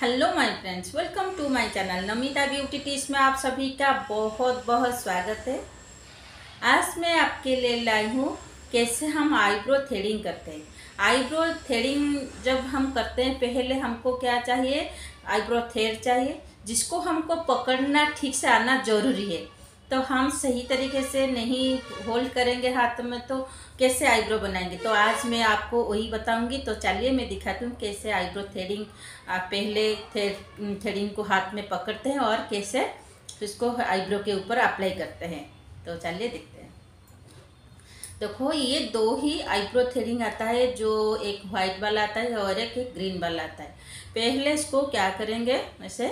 Hello my friends, welcome to my channel Namita beauty tips में आप सभी का बहुत बहुत स्वागत है। आज मैं आपके लिए लाई हूँ कैसे हम आईब्रो थ्रेडिंग करते हैं। आईब्रो थ्रेडिंग जब हम करते हैं पहले हमको क्या चाहिए, आईब्रो थ्रेड चाहिए जिसको हमको पकड़ना ठीक से आना ज़रूरी है। तो हम सही तरीके से नहीं होल्ड करेंगे हाथ में तो कैसे आईब्रो बनाएंगे। तो आज मैं आपको वही बताऊंगी। तो चलिए मैं दिखाती हूँ कैसे आईब्रो थ्रेडिंग पहले थ्रेडिंग को हाथ में पकड़ते हैं और कैसे इसको आईब्रो के ऊपर अप्लाई करते हैं। तो चलिए देखते हैं। देखो ये दो ही आईब्रो थ्रेडिंग आता है, जो एक वाइट वाला आता है और एक ग्रीन वाला आता है। पहले इसको क्या करेंगे, ऐसे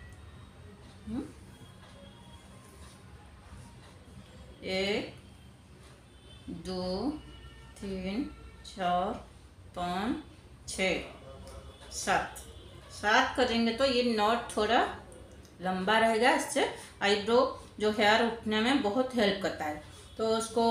एक दो तीन चार पाँच छः सात सात करेंगे तो ये नॉट थोड़ा लंबा रहेगा। इससे आईब्रो जो हेयर उठने में बहुत हेल्प करता है। तो उसको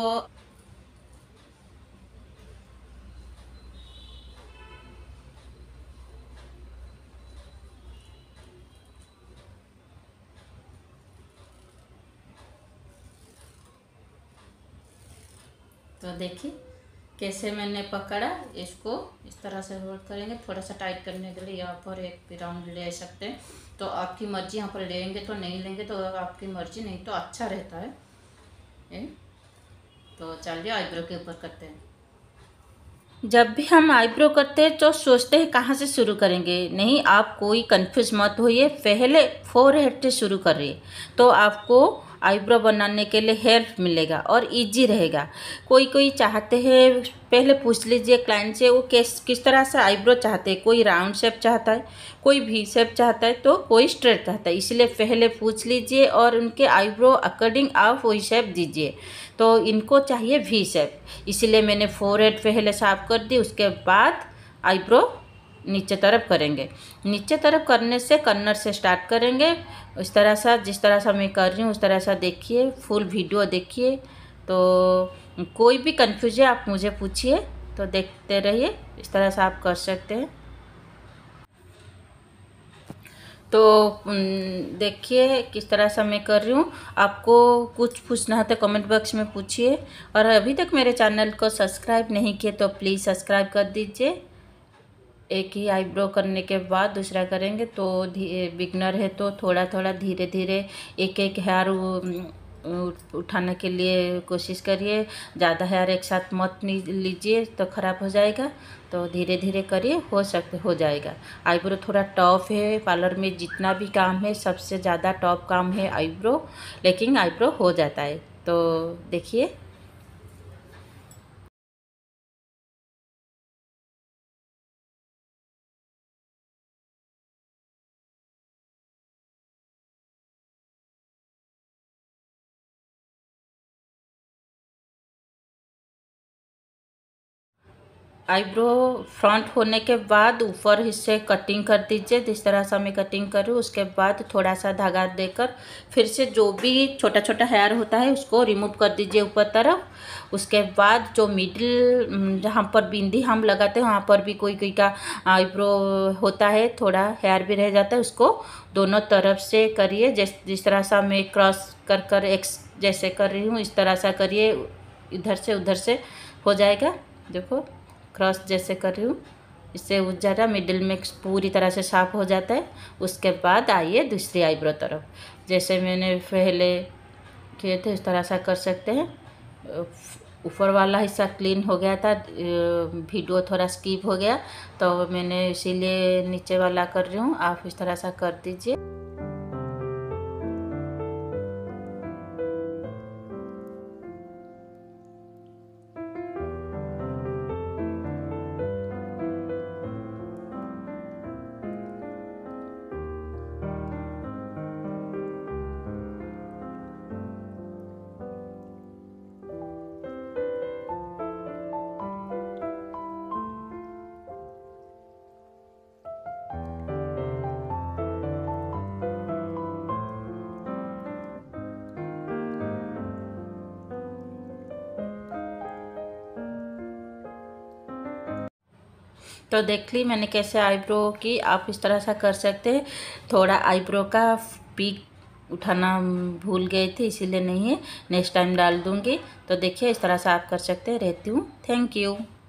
तो देखिए कैसे मैंने पकड़ा। इसको इस तरह से होल्ड करेंगे, थोड़ा सा टाइट करने के लिए यहाँ पर एक राउंड ले सकते हैं। तो आपकी मर्जी, यहाँ पर लेंगे तो नहीं लेंगे तो आपकी मर्जी, नहीं तो अच्छा रहता है ये। तो चलिए आईब्रो के ऊपर करते हैं। जब भी हम आईब्रो करते हैं तो सोचते हैं कहाँ से शुरू करेंगे। नहीं, आप कोई कंफ्यूज मत होइए, पहले फोरहेड से शुरू करिए तो आपको आईब्रो बनाने के लिए हेल्प मिलेगा और इजी रहेगा। कोई कोई चाहते हैं, पहले पूछ लीजिए क्लाइंट से वो किस तरह से आईब्रो चाहते हैं। कोई राउंड शेप चाहता है, कोई वी शेप चाहता है, तो कोई स्ट्रेट चाहता है। इसलिए पहले पूछ लीजिए और उनके आईब्रो अकॉर्डिंग आप वही शेप दीजिए। तो इनको चाहिए वी शेप, इसलिए मैंने फोरहेड पहले साफ कर दी। उसके बाद आईब्रो नीचे तरफ करेंगे। नीचे तरफ करने से कन्नर से स्टार्ट करेंगे। इस तरह सा, जिस तरह से मैं कर रही हूँ उस तरह सा देखिए, फुल वीडियो देखिए। तो कोई भी कन्फ्यूज है आप मुझे पूछिए, तो देखते रहिए। इस तरह से आप कर सकते हैं। तो देखिए किस तरह से मैं कर रही हूँ। आपको कुछ पूछना है तो कमेंट बॉक्स में पूछिए। और अभी तक मेरे चैनल को सब्सक्राइब नहीं किए तो प्लीज़ सब्सक्राइब कर दीजिए। एक ही आईब्रो करने के बाद दूसरा करेंगे तो बिगनर है तो थोड़ा थोड़ा धीरे धीरे एक एक हेयर उठाने के लिए कोशिश करिए। ज़्यादा हेयर एक साथ मत लीजिए तो ख़राब हो जाएगा। तो धीरे धीरे करिए, हो जाएगा। आईब्रो थोड़ा टफ है, पार्लर में जितना भी काम है सबसे ज़्यादा टफ काम है आईब्रो, लेकिन आईब्रो हो जाता है। तो देखिए आईब्रो फ्रंट होने के बाद ऊपर हिस्से कटिंग कर दीजिए, जिस तरह से मैं कटिंग कर रही हूँ। उसके बाद थोड़ा सा धागा देकर फिर से जो भी छोटा छोटा हेयर होता है उसको रिमूव कर दीजिए ऊपर तरफ। उसके बाद जो मिडिल जहाँ पर बिंदी हम लगाते हैं वहाँ पर भी कोई कोई का आईब्रो होता है, थोड़ा हेयर भी रह जाता है, उसको दोनों तरफ से करिए। जिस तरह से मैं क्रॉस कर कर एक्स जैसे कर रही हूँ इस तरह से करिए, इधर से उधर से हो जाएगा। देखो क्रॉस जैसे कर रही हूँ, इससे उठ जाता, मिडिल में पूरी तरह से साफ हो जाता है। उसके बाद आइए दूसरी आईब्रो तरफ, जैसे मैंने पहले किए थे इस तरह से कर सकते हैं। ऊपर वाला हिस्सा क्लीन हो गया था, वीडियो थोड़ा स्किप हो गया तो मैंने इसीलिए नीचे वाला कर रही हूँ। आप इस तरह से कर दीजिए। तो देख ली मैंने कैसे आईब्रो की, आप इस तरह से कर सकते हैं। थोड़ा आईब्रो का पीक उठाना भूल गई थी, इसीलिए नहीं है, नेक्स्ट टाइम डाल दूँगी। तो देखिए इस तरह से आप कर सकते हैं। रहती हूँ, थैंक यू।